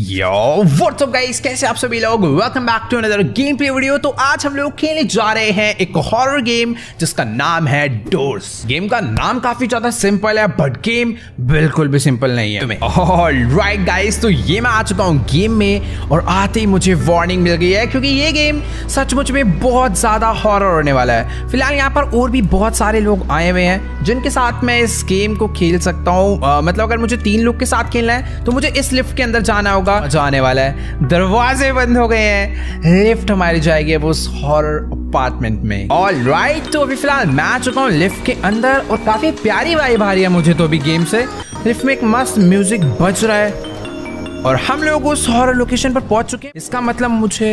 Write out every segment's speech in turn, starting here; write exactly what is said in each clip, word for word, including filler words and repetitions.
Yo what's up guys, कैसे आप सभी लोग। Welcome back to another gameplay video. तो आज हम लोग खेलने जा रहे हैं एक हॉरर गेम जिसका नाम है डोर्स। गेम का नाम काफी ज्यादा सिंपल है बट गेम बिल्कुल भी सिंपल नहीं है। ऑलराइट गाइस, तो ये मैं आ चुका हूँ गेम में और आते ही मुझे वार्निंग मिल गई है क्योंकि ये गेम सचमुच में बहुत ज्यादा हॉरर होने वाला है। फिलहाल यहाँ पर और भी बहुत सारे लोग आए हुए हैं जिनके साथ मैं इस गेम को खेल सकता हूँ। मतलब अगर मुझे तीन लोग के साथ खेलना है तो मुझे इस लिफ्ट के अंदर जाना होगा। जाने वाला है, दरवाजे बंद हो गए हैं, लिफ्ट हमारी जाएगी अब उस हॉरर अपार्टमेंट में। ऑलराइट, तो अभी फिलहाल मैं आ चुका हूँ लिफ्ट के अंदर और काफी प्यारी वाइब आ रही है मुझे तो अभी गेम से। लिफ्ट में एक मस्त म्यूजिक बज रहा है और हम लोग उस हॉरर लोकेशन पर पहुंच चुके हैं। इसका मतलब मुझे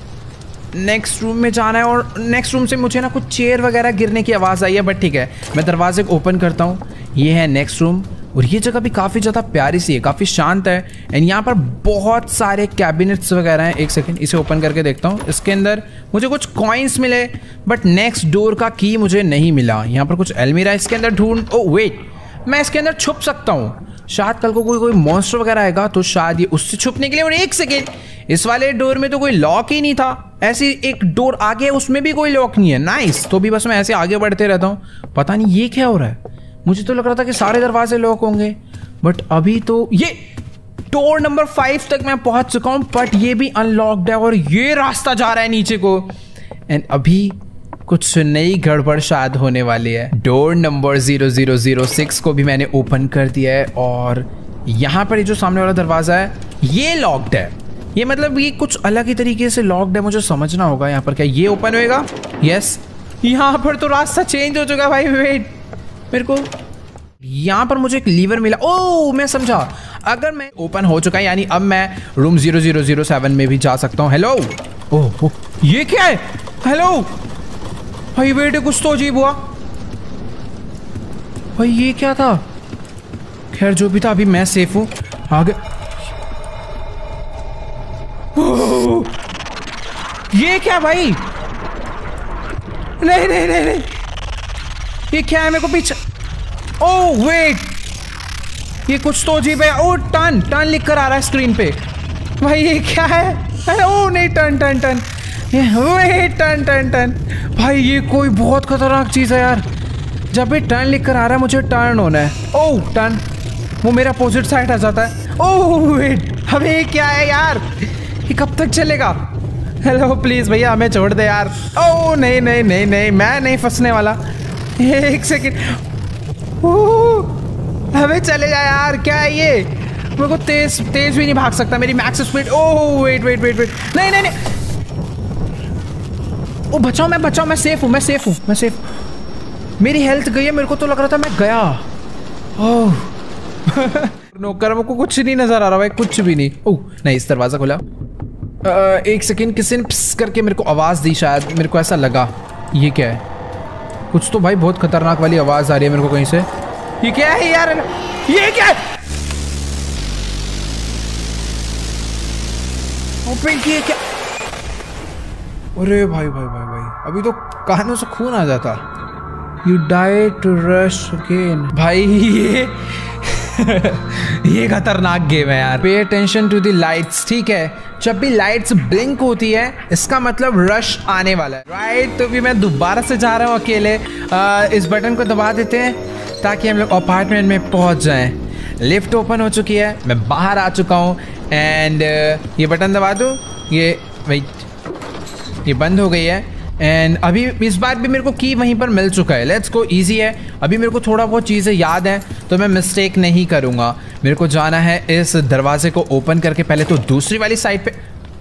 नेक्स्ट रूम में जाना है और नेक्स्ट रूम से मुझे ना कुछ चेयर वगैरह गिरने की आवाज आई है बट ठीक है, मैं दरवाजे को ओपन करता हूँ। ये है नेक्स्ट रूम और ये जगह भी काफ़ी ज़्यादा प्यारी सी है, काफ़ी शांत है एंड यहाँ पर बहुत सारे कैबिनेट्स वगैरह हैं। एक सेकंड, इसे ओपन करके देखता हूँ। इसके अंदर मुझे कुछ कॉइन्स मिले बट नेक्स्ट डोर का की मुझे नहीं मिला। यहाँ पर कुछ अलमीरा इसके अंदर ढूंढ, ओ वेट, मैं इसके अंदर छुप सकता हूँ। शायद कल को कोई कोई मॉन्स्टर वगैरह आएगा तो शायद ये उससे छुपने के लिए। और एक सेकेंड, इस वाले डोर में तो कोई लॉक ही नहीं था। ऐसी एक डोर आगे है उसमें भी कोई लॉक नहीं है। नाइस, तो भी बस मैं ऐसे आगे बढ़ते रहता हूँ। पता नहीं ये क्या हो रहा है, मुझे तो लग रहा था कि सारे दरवाजे लॉक होंगे बट अभी तो ये डोर नंबर फाइव तक मैं पहुंच चुका हूं बट ये भी अनलॉक्ड है और ये रास्ता जा रहा है नीचे को एंड अभी कुछ नई गड़बड़ शायद होने वाली है। Door number zero zero zero six को भी मैंने ओपन कर दिया है और यहाँ पर ये जो सामने वाला दरवाजा है ये लॉक्ड है। ये मतलब ये कुछ अलग ही तरीके से लॉक्ड है, मुझे समझना होगा यहाँ पर क्या ये ओपन होएगा। यस, यहाँ पर तो रास्ता चेंज हो चुका है भाई। वेट, मेरे को यहाँ पर मुझे एक लीवर मिला। ओह, मैं समझा, अगर मैं ओपन हो चुका है यानी अब मैं room zero zero zero seven में भी जा सकता हूँ। हेलो, ओह ओह, ये क्या है? हेलो भाई, वेट, कुछ तो अजीब हुआ भाई। ये क्या था? खैर जो भी था, अभी मैं सेफ हूँ। आगे ये क्या भाई? नहीं नहीं नहीं नहीं, ये क्या है? मेरे को पीछे, ओह वेट, ये कुछ तो अजीब है। ओ टर्न टर्न लिख कर आ रहा है स्क्रीन पे भाई, ये क्या है? ओ नहीं, turn turn turn, wait, turn turn turn भाई, ये कोई बहुत खतरनाक चीज़ है यार। जब भी टर्न लिख कर आ रहा है मुझे टर्न होना है। ओह टर्न, वो मेरा अपोजिट साइड आ जाता है। ओह वेट, अबे ये क्या है यार? ये कब तक चलेगा? हेलो प्लीज़ भैया, हमें छोड़ दे यार। ओह नहीं नहीं नहीं नहीं, मैं नहीं फंसने वाला। एक सेकेंड, हमें चले जा यार। क्या है ये? मेरे को तेज तेज भी नहीं भाग सकता, मेरी max speed. Oh wait wait wait wait, नहीं नहीं नहीं, ओ बचाओ, मैं बचाओ, मैं सेफ हूँ, मैं सेफ हूँ, मैं सेफ। मेरी हेल्थ गई है, मेरे को तो लग रहा था मैं गया। ओह नौकर, मेरे को कुछ नहीं नजर आ रहा भाई, कुछ भी नहीं। ओह नहीं, इस दरवाजा खोला। आ, एक सेकेंड, किसी ने पिस करके मेरे को आवाज़ दी शायद, मेरे को ऐसा लगा। ये क्या है? कुछ तो भाई बहुत खतरनाक वाली आवाज आ रही है मेरे को कहीं से। ये क्या है यार? ये क्या है? ये क्या? अरे भाई भाई भाई भाई, अभी तो कानों से खून आ जाता। You die to rush again भाई। ये ये खतरनाक गेम है यार। Pay attention to the lights, ठीक है? जब भी लाइट्स ब्लिंक होती है इसका मतलब रश आने वाला है, राइट? तो भी मैं दोबारा से जा रहा हूँ अकेले। आ, इस बटन को दबा देते हैं ताकि हम लोग अपार्टमेंट में पहुँच जाएं। लिफ्ट ओपन हो चुकी है, मैं बाहर आ चुका हूँ एंड ये बटन दबा दूँ, ये वेट, ये बंद हो गई है एंड अभी इस बार भी मेरे को की वहीं पर मिल चुका है। लेट्स गो, इजी है। अभी मेरे को थोड़ा बहुत चीज़ें याद हैं तो मैं मिस्टेक नहीं करूँगा। मेरे को जाना है इस दरवाजे को ओपन करके पहले तो दूसरी वाली साइड पे।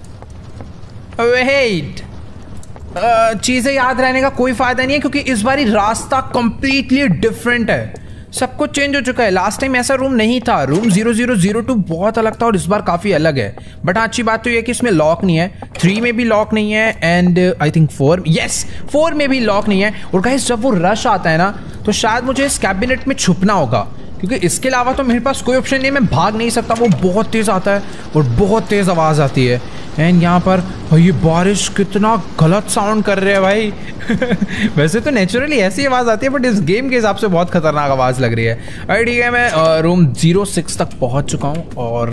वेट, चीज़ें याद रहने का कोई फ़ायदा नहीं है क्योंकि इस बार रास्ता कंप्लीटली डिफरेंट है, सब कुछ चेंज हो चुका है। लास्ट टाइम ऐसा रूम नहीं था, room zero zero zero two बहुत अलग था और इस बार काफ़ी अलग है। बट अच्छी बात तो ये है कि इसमें लॉक नहीं है, थ्री में भी लॉक नहीं है and I think four, yes four में भी लॉक नहीं है। और गाइस जब वो रश आता है ना तो शायद मुझे इस कैबिनेट में छुपना होगा क्योंकि इसके अलावा तो मेरे पास कोई ऑप्शन नहीं है, मैं भाग नहीं सकता। वो बहुत तेज़ आता है और बहुत तेज़ आवाज़ आती है एंड यहाँ पर ये बारिश कितना गलत साउंड कर रहे हैं भाई। वैसे तो नेचुरली ऐसी आवाज़ आती है बट इस गेम के हिसाब से बहुत खतरनाक आवाज़ लग रही है। अरे ठीक है, मैं रूम जीरो सिक्स तक पहुँच चुका हूँ और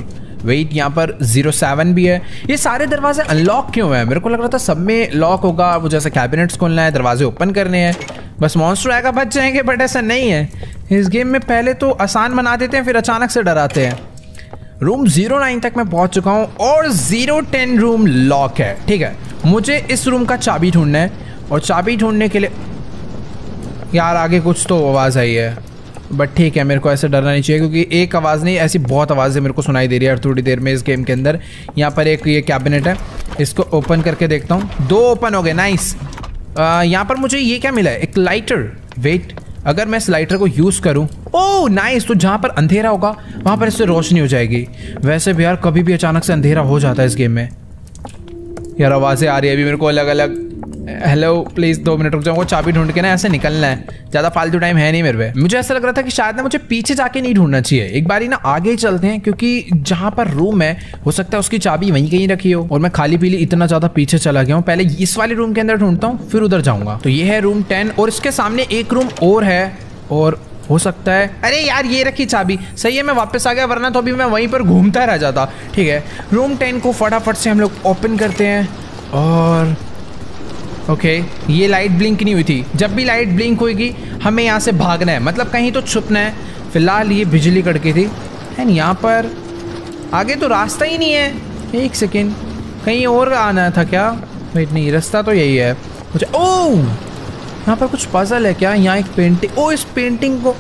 वेट यहाँ पर जीरो सेवन भी है। ये सारे दरवाजे अनलॉक क्यों है? मेरे को लग रहा था सब में लॉक होगा, वो जैसे कैबिनेट्स खोलना है, दरवाजे ओपन करने हैं, बस मॉन्स्टर आएगा बच जाएंगे, बट ऐसा नहीं है। इस गेम में पहले तो आसान बना देते हैं फिर अचानक से डराते हैं। रूम जीरो नाइन तक मैं पहुंच चुका हूं और जीरो टेन रूम लॉक है। ठीक है, मुझे इस रूम का चाबी ढूंढना है और चाबी ढूंढने के लिए यार आगे कुछ तो आवाज़ आई है, बट ठीक है, मेरे को ऐसे डरना नहीं चाहिए क्योंकि एक आवाज़ नहीं ऐसी बहुत आवाज़ें मेरे को सुनाई दे रही है थोड़ी देर में इस गेम के अंदर। यहाँ पर एक ये कैबिनेट है, इसको ओपन करके देखता हूँ। दो ओपन हो गए, नाइस। यहाँ पर मुझे ये क्या मिला है? एक लाइटर। वेट, अगर मैं इस लाइटर को यूज़ करूँ, ओह नाइस, तो जहाँ पर अंधेरा होगा वहाँ पर इससे रोशनी हो जाएगी। वैसे भी यार कभी भी अचानक से अंधेरा हो जाता है इस गेम में। यार आवाज़ें आ रही है अभी मेरे को अलग अलग। हेलो प्लीज़ दो मिनट रुक जाओ, वो चाबी ढूंढ के ना ऐसे निकलना है, ज़्यादा फालतू टाइम है नहीं मेरे पे। मुझे ऐसा लग रहा था कि शायद ना मुझे पीछे जाके नहीं ढूंढना चाहिए, एक बारी ना आगे ही चलते हैं क्योंकि जहाँ पर रूम है हो सकता है उसकी चाबी वहीं कहीं रखी हो और मैं खाली पीली इतना ज़्यादा पीछे चला गया हूँ। पहले इस वाले रूम के अंदर ढूंढता हूँ फिर उधर जाऊँगा। तो ये है रूम टेन और इसके सामने एक रूम और है और हो सकता है, अरे यार ये रखी चाबी, सही है मैं वापस आ गया, वरना तो अभी मैं वहीं पर घूमता रह जाता। ठीक है, रूम टेन को फटाफट से हम लोग ओपन करते हैं और ओके okay, ये लाइट ब्लिंक नहीं हुई थी। जब भी लाइट ब्लिंक होगी हमें यहाँ से भागना है, मतलब कहीं तो छुपना है। फिलहाल ये बिजली कड़की थी एंड यहाँ पर आगे तो रास्ता ही नहीं है। एक सेकेंड, कहीं और आना था क्या? वेट नहीं, रास्ता तो यही है मुझे। ओह यहाँ पर कुछ पजल है क्या? यहाँ एक पेंटिंग, ओ इस पेंटिंग को,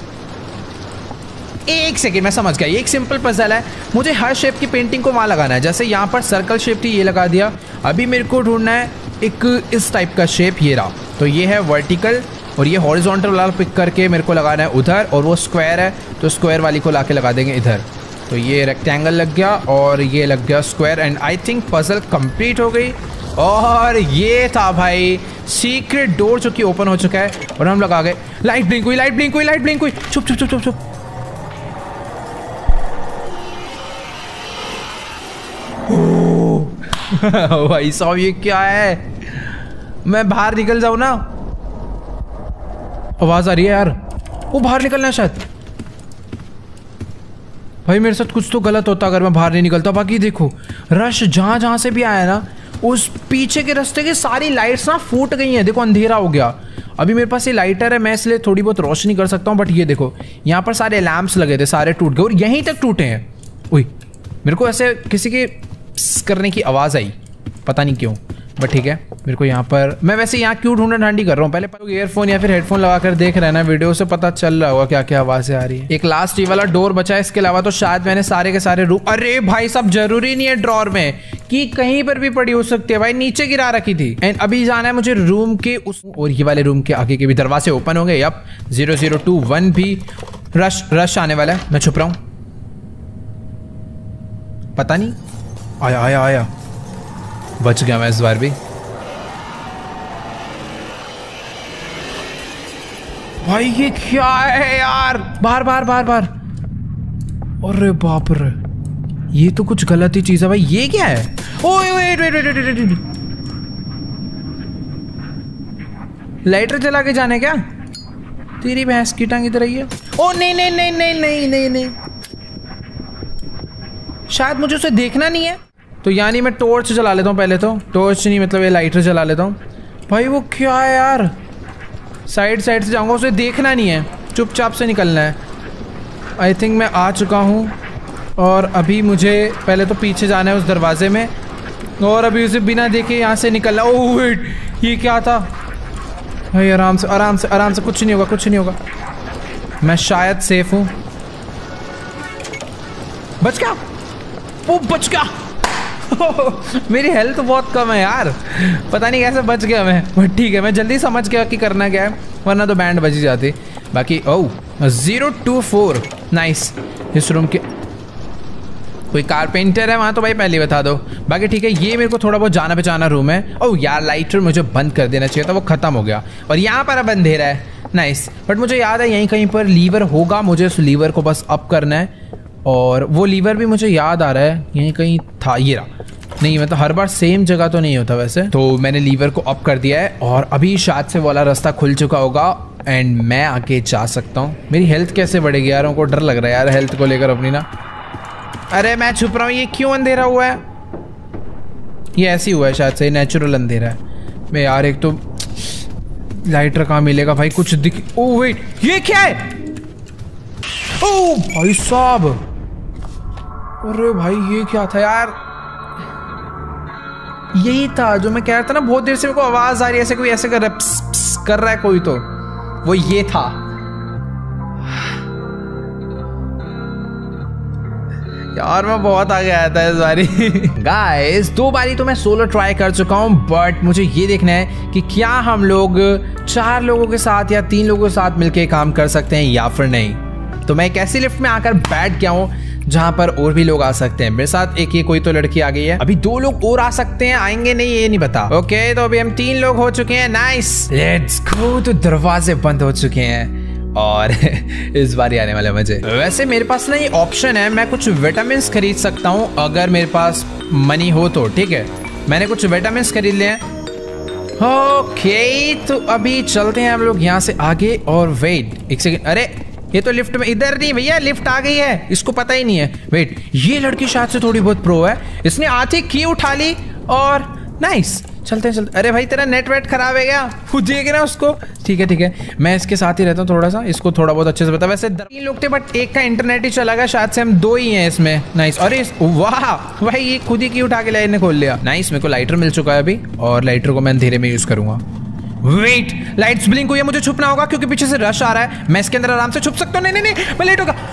एक सेकेंड मैं समझ गया, ये एक सिंपल पजल है। मुझे हर शेप की पेंटिंग को वहाँ लगाना है। जैसे यहाँ पर सर्कल शेप थी, ये लगा दिया। अभी मेरे को ढूंढना है एक इस टाइप का शेप, ये रहा। तो ये है वर्टिकल और ये हॉरिजॉन्टल वाला पिक करके मेरे को लगाना है उधर, और वो स्क्वायर है तो स्क्वायर वाली को ला के लगा देंगे इधर। तो ये रेक्टेंगल लग गया और ये लग गया square and I think puzzle complete हो गई। और ये था भाई सीक्रेट डोर जो कि ओपन हो चुका है और हम लोग आ गए। लाइट ब्लिंक हुई, लाइट ब्लिंक हुई, लाइट ब्लिंक हुई। चुप चुप चुप चुप चुप। भाई साहब ये क्या है? मैं बाहर निकल जाऊं ना, आवाज आ रही है यार, वो बाहर निकलना है शायद। भाई मेरे साथ कुछ तो गलत होता अगर मैं बाहर नहीं निकलता। बाकी देखो रश जहां जहां से भी आया ना, उस पीछे के रास्ते की सारी लाइट्स ना फूट गई हैं। देखो अंधेरा हो गया। अभी मेरे पास ये लाइटर है, मैं इसलिए थोड़ी बहुत रोशनी कर सकता हूँ, बट ये देखो यहाँ पर सारे लैंप्स लगे थे, सारे टूट गए और यहीं तक टूटे हैं। उई, मेरे को ऐसे किसी के करने की आवाज़ आई, पता नहीं क्यों, बट ठीक है। मेरे को यहाँ पर, मैं वैसे यहाँ क्यों ढूंढा ढांडी कर रहा हूँ, पहले ईयरफोन या फिर हेडफोन लगा कर देख रहे हैं ना, वीडियो से पता चल रहा होगा क्या क्या आवाज़ें आ रही है। एक लास्ट ये वाला डोर बचा है, इसके अलावा तो शायद मैंने सारे के सारे रूम, अरे भाई सब जरूरी नहीं है ड्रॉर में कि कहीं पर भी पड़ी हो सकती है भाई, नीचे गिरा रखी थी। एंड अभी जाना है मुझे रूम के उस, और ये वाले रूम के आगे के भी दरवाजे ओपन हो गए। अब जीरो जीरो टू वन भी रश रश आने वाला है। मैं छुप रहा हूँ, पता नहीं, आया आया आया, बच गया मैं इस बार भी। भाई ये क्या है यार? बार बार बार बार, अरे बाप रे, ये तो कुछ गलत ही चीज है भाई। ये क्या है? ओए wait wait wait wait wait, lighter जला के जाने क्या? तेरी भैंस की टांग इधर रही है। ओ नहीं नहीं नहीं नहीं नहीं नहीं नहीं, शायद मुझे उसे देखना नहीं है, तो यानी मैं टॉर्च जला लेता हूँ पहले। तो टॉर्च नहीं, मतलब ये लाइटर जला लेता हूँ। भाई वो क्या है यार? साइड साइड से जाऊँगा, उसे देखना नहीं है, चुपचाप से निकलना है। आई थिंक मैं आ चुका हूँ और अभी मुझे पहले तो पीछे जाना है उस दरवाजे में, और अभी उसे बिना देखे यहाँ से निकलना। ओह वेट, ये क्या था भाई? आराम से आराम से आराम से, कुछ नहीं होगा कुछ नहीं होगा, मैं शायद सेफ हूँ। बच गया, वो बच गया। मेरी हेल्थ बहुत कम है यार, पता नहीं कैसे बच गया मैं, बट ठीक है, मैं जल्दी समझ गया कि करना क्या है, वरना तो बैंड बज ही जाती। बाकी oh zero two four, nice. इस रूम के कोई कारपेंटर है वहाँ तो भाई पहले बता दो। बाकी ठीक है, ये मेरे को थोड़ा बहुत जाना पहचाना रूम है। ओह यार लाइटर मुझे बंद कर देना चाहिए था, वो ख़त्म हो गया। और यहाँ पर अब अंधेरा है, नाइस। बट मुझे याद है यहीं कहीं पर लीवर होगा, मुझे उस लीवर को बस अप करना है, और वो लीवर भी मुझे याद आ रहा है यहीं कहीं था। ये रहा, नहीं मतलब हर बार सेम जगह तो नहीं होता वैसे। तो मैंने लीवर को अप कर दिया है और अभी शायद से वाला रास्ता खुल चुका होगा एंड मैं आगे जा सकता हूँ। मेरी हेल्थ कैसे बढ़ेगी यार? उनको डर लग रहा है यार हेल्थ को लेकर अपनी ना। अरे मैं छुप रहा हूँ, ये क्यों अंधेरा हुआ है? ये ऐसे ही हुआ है शायद से, नेचुरल अंधेरा है। मैं यार एक तो लाइटर कहाँ मिलेगा भाई, कुछ दिख। ओ वेट, ये क्या है? ओ भाई साहब, अरे भाई ये क्या था यार? यही था जो मैं कह रहा था ना, बहुत देर से मेरे को आवाज आ रही है, ऐसे कोई ऐसे कर रहा है, प्स, प्स, कर रहा है कोई, तो वो ये था। यार मैं बहुत आगे आया था इस बारी। गाइस दो बारी तो मैं सोलो ट्राई कर चुका हूँ, बट मुझे ये देखना है कि क्या हम लोग चार लोगों के साथ या तीन लोगों के साथ मिलके काम कर सकते हैं या फिर नहीं। तो मैं एक ऐसी लिफ्ट में आकर बैठ गया हूँ जहां पर और भी लोग आ सकते हैं। मेरे साथ एक ये कोई तो लड़की आ गई है, अभी दो लोग और आ सकते हैं, आएंगे नहीं ये नहीं पता। ओके तो अभी हम तीन लोग हो चुके हैं, नाइस, लेट्स गो। तो दरवाजे बंद हो चुके हैं और इस बार आने वाले मजे। वैसे मेरे पास ना ये ऑप्शन है, मैं कुछ विटामिन खरीद सकता हूँ अगर मेरे पास मनी हो तो, ठीक है। मैंने कुछ विटामिन खरीद लिए हैं। ओके तो अभी चलते हैं हम लोग यहाँ से आगे। और वेट एक सेकेंड, अरे ये तो लिफ्ट में, इधर नहीं भैया, लिफ्ट आ गई है, इसको पता ही नहीं है। वेट, ये लड़की शायद से थोड़ी बहुत प्रो है, इसने आते की उठा ली और नाइस। चलते हैं चलते। अरे भाई तेरा नेट वेट खराब है क्या? खुद देख रहा है उसको। ठीक है ठीक है, मैं इसके साथ ही रहता हूँ थोड़ा सा, इसको थोड़ा बहुत अच्छे से पता। वैसे तीन लोग थे बट एक का इंटरनेट ही चला गया, शायद से हम दो ही हैं इसमें। नाइस। अरे वाह भाई, ये खुद ही की उठा के लाइट ने खोल लिया। नाइस, मेरे को लाइटर मिल चुका है अभी, और लाइटर को मैं अंधेरे में यूज करूंगा। वेट, लाइट्स ब्लिंक हुई है, मुझे छुपना होगा क्योंकि पीछे से रश आ रहा है। मैं इसके अंदर आराम से छुप सकता हूँ। नहीं नहीं नहीं, मैं लेट होगा।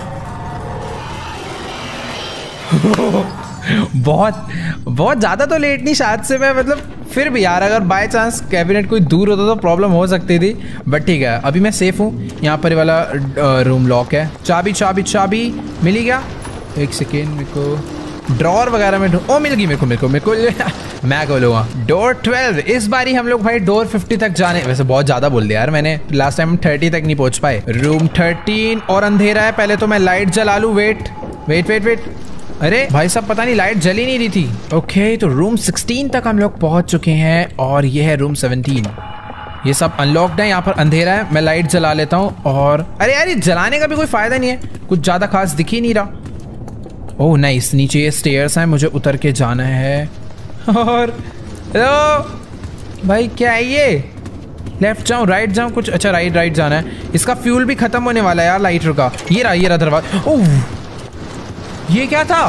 बहुत बहुत ज्यादा तो लेट नहीं शायद से मैं, मतलब फिर भी यार अगर बाय चांस कैबिनेट कोई दूर होता तो प्रॉब्लम हो सकती थी, बट ठीक है अभी मैं सेफ हूँ। यहाँ पर वाला रूम लॉक है। चाबी चाबी चाबी मिली क्या? एक सेकेंड, मेरे को ड्रॉर वगैरह में ढूंढ। ओ मिल गई मेरे को मेरे को मेरे को मैं बोलूँगा डोर ट्वेल्व। इस बारी हम लोग भाई डोर फिफ्टी तक जाने, वैसे बहुत ज्यादा बोल दिया यार मैंने, लास्ट टाइम थर्टी तक नहीं पहुंच पाए। रूम थर्टीन और अंधेरा है, पहले तो मैं लाइट जला लूँ। वेट वेट वेट वेट, अरे भाई साहब पता नहीं लाइट जली नहीं रही थी। ओके तो रूम सिक्सटीन तक हम लोग पहुंच चुके हैं और ये है रूम सेवनटीन। ये सब अनलॉक्ड है, यहाँ पर अंधेरा है। मैं लाइट जला लेता हूँ। और अरे यार ये जलाने का भी कोई फायदा नहीं है, कुछ ज्यादा खास दिख ही नहीं रहा। ओह नाइस, नीचे ये स्टेयर्स हैं, मुझे उतर के जाना है। और हेलो भाई क्या है ये? लेफ्ट जाऊँ राइट जाऊँ कुछ? अच्छा राइट राइट जाना है। इसका फ्यूल भी खत्म होने वाला है यार लाइटर का। ये रहा ये रहा दरवाजा। ओह ये क्या था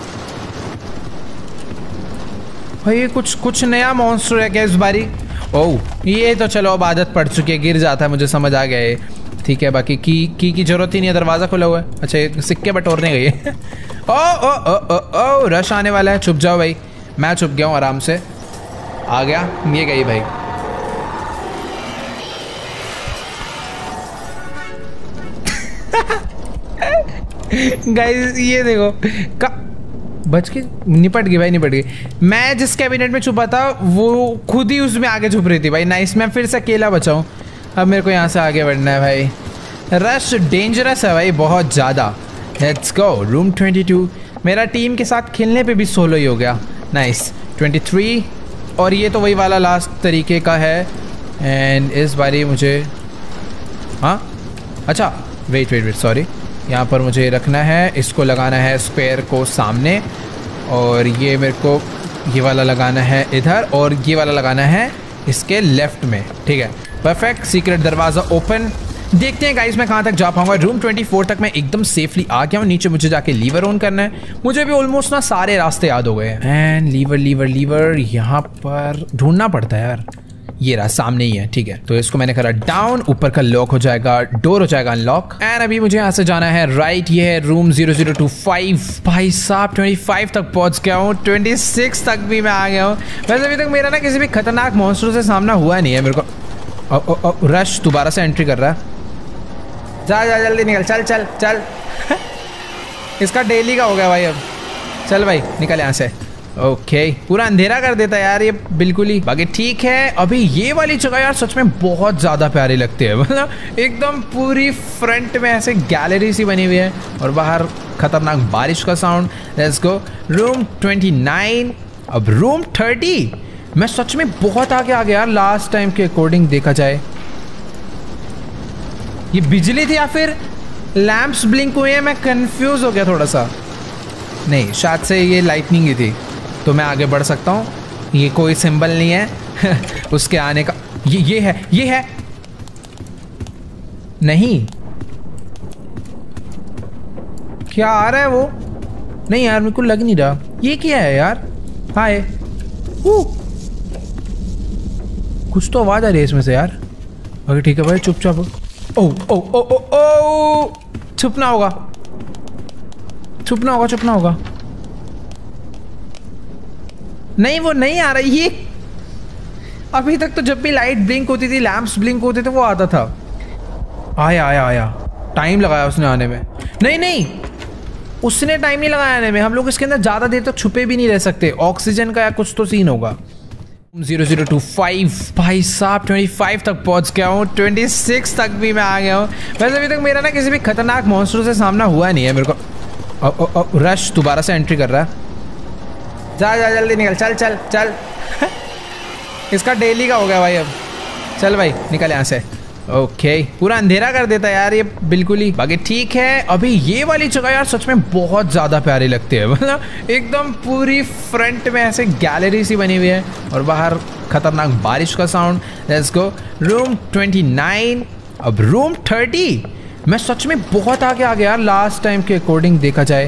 भाई? ये कुछ कुछ नया मॉन्स्टर है क्या इस बारी? ओह ये तो चलो अब आदत पड़ चुकी है, गिर जाता है, मुझे समझ आ गया है। ठीक है बाकी की की की जरूरत ही नहीं है, दरवाजा खुला हुआ है। अच्छा ये सिक्के बटोरने गई है। ओ ओ ओ ओ ओ रश आने वाला है, छुप जाओ भाई। मैं छुप गया हूँ आराम से, आ गया। ये गई भाई। गाइस ये देखो का बच के निपट गई भाई, निपट गई। मैं जिस कैबिनेट में छुपा था वो खुद ही उसमें आगे छुप रही थी भाई। नाइस, मैं फिर से अकेला बचा हूँ। अब मेरे को यहाँ से आगे बढ़ना है भाई। रश डेंजरस है भाई बहुत ज़्यादा। Let's go room twenty two. मेरा टीम के साथ खेलने पे भी सोलो ही हो गया। Nice, twenty three. और ये तो वही वाला लास्ट तरीके का है। एंड इस बारी मुझे, हाँ अच्छा वेट वेट वेट सॉरी, यहाँ पर मुझे रखना है, इसको लगाना है स्पेयर को सामने, और ये मेरे को ये वाला लगाना है इधर, और ये वाला लगाना है इसके लेफ्ट में। ठीक है परफेक्ट। सीक्रेट दरवाज़ा ओपन। देखते हैं गाइस मैं कहाँ तक जा पाऊंगा। रूम ट्वेंटी फोर तक मैं एकदम सेफली आ गया हूँ। नीचे मुझे जाके लीवर ऑन करना है। मुझे भी ऑलमोस्ट ना सारे रास्ते याद हो गए हैं। एंड लीवर लीवर लीवर यहाँ पर ढूंढना पड़ता है यार। ये रहा सामने ही है। ठीक है तो इसको मैंने करा डाउन, ऊपर का लॉक हो जाएगा, डोर हो जाएगा अनलॉक। एंड अभी मुझे यहाँ से जाना है राइट। ये है room zero zero two five. भाई साहब पच्चीस तक पहुंच गया हूँ, छब्बीस तक भी मैं आ गया हूँ। वैसे अभी तक मेरा ना किसी भी खतरनाक मॉन्स्टर से सामना हुआ नहीं है मेरे को। ओ, ओ, ओ, रश दोबारा से एंट्री कर रहा है। जा जा जल्दी निकल, चल चल चल। इसका डेली का हो गया भाई अब। चल भाई निकल यहाँ से। Okay okay. पूरा अंधेरा कर देता है यार ये बिल्कुल ही। बाकी ठीक है। अभी ये वाली जगह यार सच में बहुत ज़्यादा प्यारी लगती है, मतलब एकदम पूरी फ्रंट में ऐसे गैलरी सी बनी हुई है और बाहर खतरनाक बारिश का sound. Let's go room twenty nine. अब रूम थर्टी। मैं सच में बहुत आगे आ गया यार लास्ट टाइम के अकॉर्डिंग देखा जाए। ये बिजली थी या फिर लैंप्स ब्लिंक हुए हैं, मैं कंफ्यूज हो गया थोड़ा सा। नहीं, शायद से ये लाइटनिंग ही थी, तो मैं आगे बढ़ सकता हूँ। ये कोई सिंबल नहीं है उसके आने का। ये ये है, ये है नहीं, क्या आ रहा है वो? नहीं यार, मेरे को लग नहीं रहा। ये क्या है यार? हाय, कुछ तो आवाज आ रही है इसमें से यार। ओके ठीक है भाई, चुपचाप। ओ ओ ओ ओ ओ छुपना होगा, छुपना होगा, छुपना होगा। नहीं, वो नहीं आ रही। ये अभी तक तो जब भी लाइट ब्लिंक होती थी, लैंप्स ब्लिंक होते थे, वो आता था। आया आया आया, टाइम लगाया उसने आने में। नहीं नहीं, उसने टाइम नहीं लगाया आने में। हम लोग इसके अंदर ज़्यादा देर तक छुपे भी नहीं रह सकते। ऑक्सीजन का या कुछ तो सीन होगा। ज़ीरो ज़ीरो टू फाइव, भाई साहब पच्चीस तक पहुंच गया हूँ। छब्बीस तक भी मैं आ गया हूँ। वैसे अभी तक मेरा ना किसी भी खतरनाक मॉन्स्टर से सामना हुआ नहीं है मेरे को। ओ, ओ, ओ, रश दोबारा से एंट्री कर रहा है। जा जा जल्दी निकल, चल चल चल इसका डेली का हो गया भाई अब। चल भाई निकल यहाँ से। ओके, पूरा अंधेरा कर देता है यार ये बिल्कुल ही। बाकी ठीक है। अभी ये वाली जगह यार सच में बहुत ज़्यादा प्यारी लगती है। मतलब एकदम पूरी फ्रंट में ऐसे गैलरी सी बनी हुई है और बाहर खतरनाक बारिश का sound. Let's go room twenty nine. अब रूम थर्टी। मैं सच में बहुत आगे आ गया यार लास्ट टाइम के अकॉर्डिंग देखा जाए।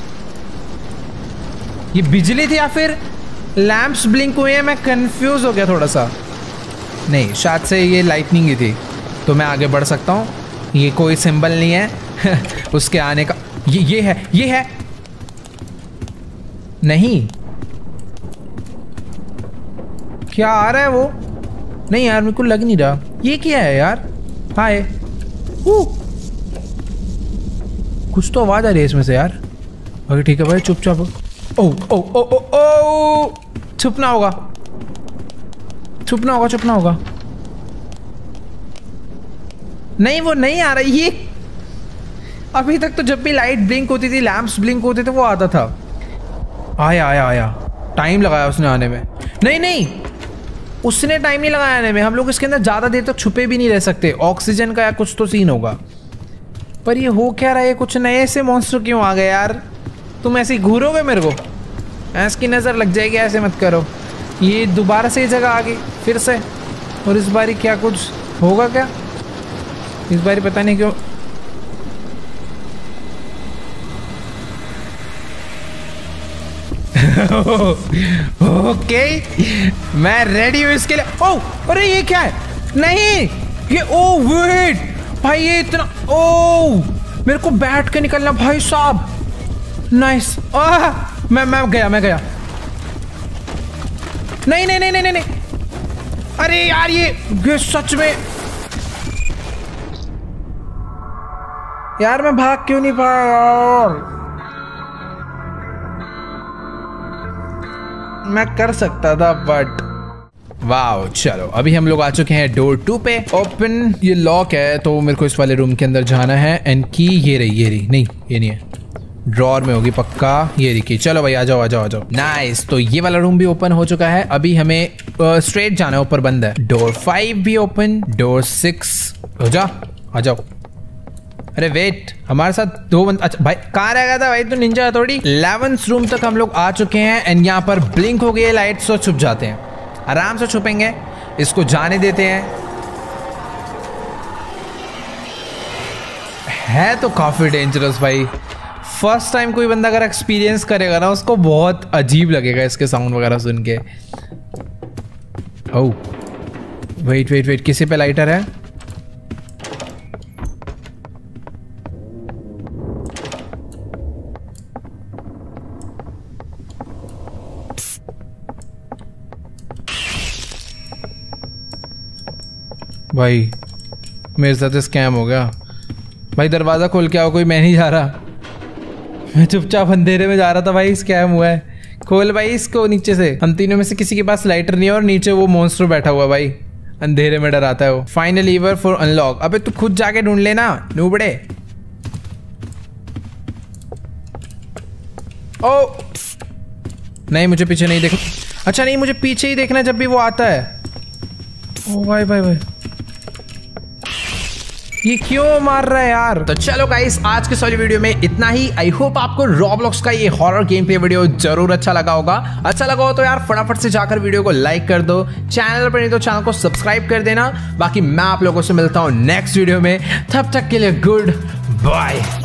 ये बिजली थी या फिर लैंप्स ब्लिंक हुए हैं? मैं कंफ्यूज हो गया थोड़ा सा। नहीं, शायद से ये लाइटनिंग ही थी, तो मैं आगे बढ़ सकता हूँ। ये कोई सिंबल नहीं है उसके आने का। ये ये है, ये है नहीं, क्या आ रहा है वो? नहीं यार, मेरे को लग नहीं रहा। ये क्या है यार? हाय, कुछ तो आवाज आ रही है इसमें से यार। ओके ठीक है भाई, चुपचाप। ओ ओ ओ ओ ओ छुपना होगा, छुपना होगा, छुपना होगा। नहीं, वो नहीं आ रही। ये अभी तक तो जब भी लाइट ब्लिंक होती थी, लैंप्स ब्लिंक होते थे, वो आता था। आया आया आया, टाइम लगाया उसने आने में। नहीं नहीं, उसने टाइम नहीं लगाया आने में। हम लोग इसके अंदर ज़्यादा देर तक छुपे भी नहीं रह सकते। ऑक्सीजन का या कुछ तो सीन होगा। पर ये हो क्या रहा है? कुछ नए से मॉन्स्टर क्यों आ गए यार? तुम ऐसे ही घूरोगे मेरे को, ऐसी नज़र लग जाएगी। ऐसे मत करो। ये दोबारा से ये जगह आ गई फिर से। और इस बारी क्या कुछ होगा क्या? इस बारी पता नहीं क्यों। ओके, मैं रेडी हूँ इसके लिए। ओ अरे ये क्या है? नहीं ये, ओ वेट भाई, ये इतना, ओ मेरे को बैठ के निकलना भाई साहब। नाइस। आह मैं मैं गया, मैं गया। नहीं नहीं नहीं नहीं नहीं, अरे यार ये, ये सच में यार मैं भाग क्यों नहीं पाया यार? मैं कर सकता था बट वाओ। चलो अभी हम लोग आ चुके हैं डोर टू पे। ओपन, ये लॉक है तो मेरे को इस वाले रूम के अंदर जाना है। एंड की ये रही, ये रही। नहीं ये नहीं है, ड्रॉर में होगी पक्का। ये रही। चलो भाई आ जाओ आ जाओ आ जाओ। नाइस, तो ये वाला रूम भी ओपन हो चुका है। अभी हमें स्ट्रेट जाना है, ऊपर बंद है। डोर फाइव भी ओपन, डोर सिक्स हो जा, आ जाओ। अरे वेट, हमारे साथ दो बंद। अच्छा भाई कहाँ रह गया था भाई, तो निंजा थोड़ी। इलेवेंथ रूम तक हम लोग आ चुके हैं। एंड यहाँ पर ब्लिंक हो गई है लाइट, सो छुप जाते हैं। आराम से छुपेंगे, इसको जाने देते हैं। है तो काफी डेंजरस भाई। फर्स्ट टाइम कोई बंदा अगर एक्सपीरियंस करेगा ना, उसको बहुत अजीब लगेगा इसके साउंड वगैरह सुन के। ओह वेट वेट वेट, किसी पे लाइटर है? भाई मेरे साथ स्कैम हो गया भाई। दरवाज़ा खोल के आओ कोई, मैं नहीं जा रहा। मैं चुपचाप अंधेरे में जा रहा था भाई, स्कैम हुआ है। खोल भाई इसको नीचे से। हम तीनों में से किसी के पास लाइटर नहीं है और नीचे वो मॉन्स्टर बैठा हुआ भाई, अंधेरे में डराता है वो। Final lever for unlock. अबे तू खुद जाके ढूंढ लेना नूबड़े। ओ नहीं, मुझे पीछे नहीं देखना। अच्छा नहीं, मुझे पीछे ही देखना जब भी वो आता है। ओ भाई भाई भाई, ये क्यों मार रहा है यार। तो चलो गाइस, आज के सॉली वीडियो में इतना ही। आई होप आपको रॉब्लॉक्स का ये हॉरर गेम प्ले वीडियो जरूर अच्छा लगा होगा। अच्छा लगा हो तो यार फटाफट से जाकर वीडियो को लाइक कर दो, चैनल पर नहीं तो चैनल को सब्सक्राइब कर देना। बाकी मैं आप लोगों से मिलता हूँ नेक्स्ट वीडियो में, तब तक के लिए गुड बाय।